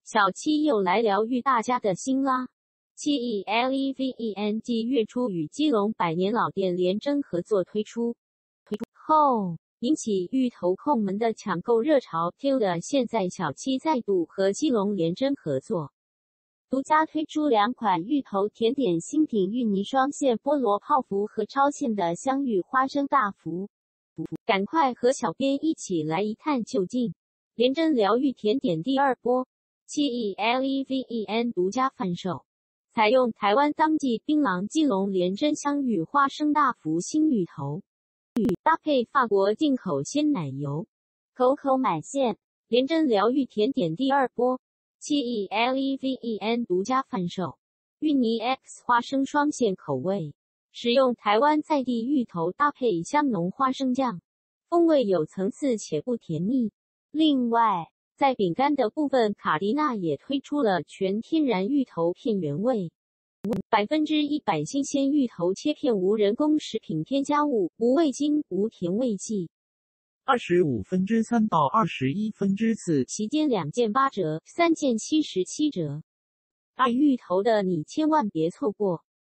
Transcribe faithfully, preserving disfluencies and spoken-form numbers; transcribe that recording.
小七又来疗愈大家的心啦。七 E L E V E N 继月初与基隆百年老店联征合作推出推出后，引起芋头控们的抢购热潮。听了现在小七再度和基隆联征合作，独家推出两款芋头甜点新品芋泥双馅菠萝泡芙和超馅的香芋花生大福。赶快和小编一起来一探究竟。联征疗愈甜点第二波，七 E L E V E N 独家贩售，采用台湾当季槟榔基隆联征香芋花生大福新芋头，搭配法国进口鲜奶油，口口满馅。联征疗愈甜点第二波，七 E L E V E N 独家贩售，芋泥 X 花生双馅口味，使用台湾在地芋头搭配香浓花生酱，风味有层次且不甜腻。另外，在饼干的部分，卡迪娜也推出了全天然芋头片原味，百分之一百新鲜芋头切片，无人工食品添加物，无味精，无甜味剂。 二十五分之三到二十一分之四， 期间两件八折，三件七十七折。爱芋头的你千万别错过。